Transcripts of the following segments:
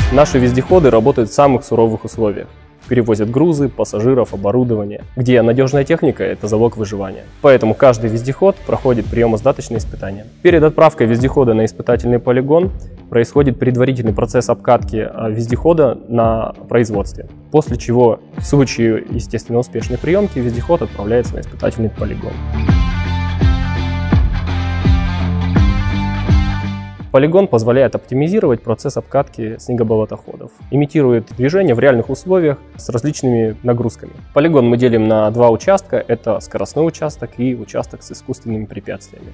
Наши вездеходы работают в самых суровых условиях. Перевозят грузы, пассажиров, оборудование, где надежная техника – это залог выживания. Поэтому каждый вездеход проходит приемо-сдаточные испытания. Перед отправкой вездехода на испытательный полигон происходит предварительный процесс обкатки вездехода на производстве, после чего в случае, естественно, успешной приемки вездеход отправляется на испытательный полигон. Полигон позволяет оптимизировать процесс обкатки снегоболотоходов, имитирует движение в реальных условиях с различными нагрузками. Полигон мы делим на два участка, это скоростной участок и участок с искусственными препятствиями.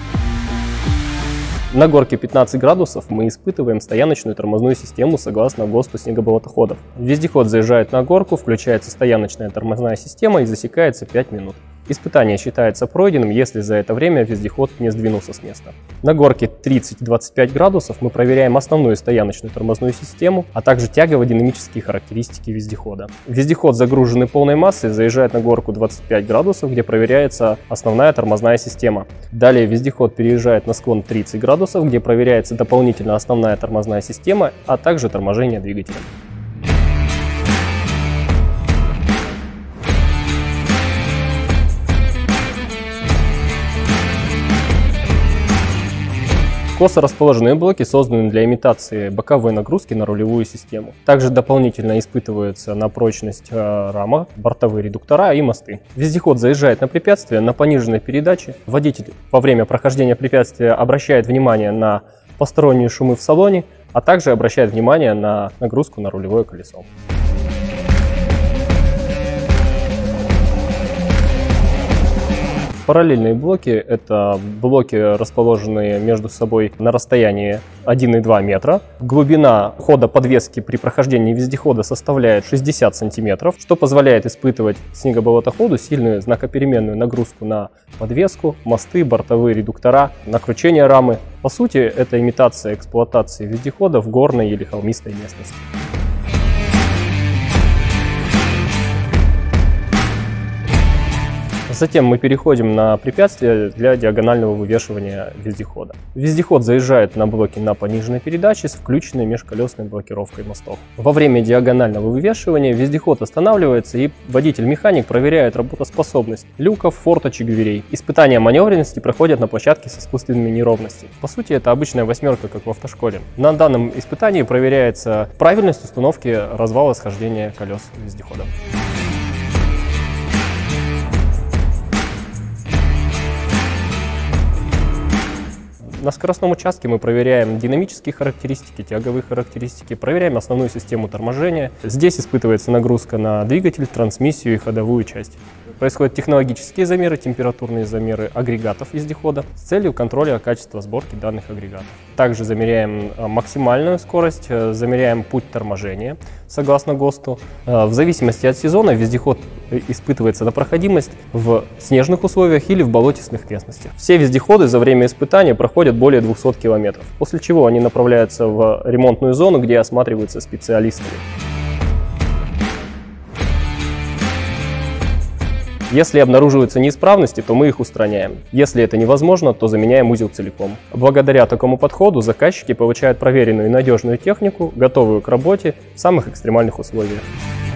На горке 15 градусов мы испытываем стояночную тормозную систему согласно ГОСТу снегоболотоходов. Вездеход заезжает на горку, включается стояночная тормозная система и засекается 5 минут. Испытание считается пройденным, если за это время вездеход не сдвинулся с места. На горке 30-25 градусов мы проверяем основную стояночную тормозную систему, а также тягово-динамические характеристики вездехода. Вездеход, загруженный полной массой, заезжает на горку 25 градусов, где проверяется основная тормозная система. Далее вездеход переезжает на склон 30 градусов, где проверяется дополнительно основная тормозная система, а также торможение двигателя. Косо расположенные блоки созданы для имитации боковой нагрузки на рулевую систему. Также дополнительно испытываются на прочность рамок, бортовые редуктора и мосты. Вездеход заезжает на препятствие на пониженной передаче. Водитель во время прохождения препятствия обращает внимание на посторонние шумы в салоне, а также обращает внимание на нагрузку на рулевое колесо. Параллельные блоки – это блоки, расположенные между собой на расстоянии 1,2 метра. Глубина хода подвески при прохождении вездехода составляет 60 сантиметров, что позволяет испытывать снегоболотоходу сильную знакопеременную нагрузку на подвеску, мосты, бортовые редуктора, на кручение рамы. По сути, это имитация эксплуатации вездехода в горной или холмистой местности. Затем мы переходим на препятствие для диагонального вывешивания вездехода. Вездеход заезжает на блоки на пониженной передаче с включенной межколесной блокировкой мостов. Во время диагонального вывешивания вездеход останавливается, и водитель-механик проверяет работоспособность люков, форточек, дверей. Испытания маневренности проходят на площадке с искусственными неровностями. По сути, это обычная восьмерка, как в автошколе. На данном испытании проверяется правильность установки развала схождения колес вездехода. На скоростном участке мы проверяем динамические характеристики, тяговые характеристики, проверяем основную систему торможения. Здесь испытывается нагрузка на двигатель, трансмиссию и ходовую часть. Происходят технологические замеры, температурные замеры агрегатов вездехода с целью контроля качества сборки данных агрегатов. Также замеряем максимальную скорость, замеряем путь торможения согласно ГОСТу. В зависимости от сезона вездеход испытывается на проходимость в снежных условиях или в болотистых местностях. Все вездеходы за время испытания проходят более 200 километров, после чего они направляются в ремонтную зону, где осматриваются специалистами. Если обнаруживаются неисправности, то мы их устраняем. Если это невозможно, то заменяем узел целиком. Благодаря такому подходу заказчики получают проверенную и надежную технику, готовую к работе в самых экстремальных условиях.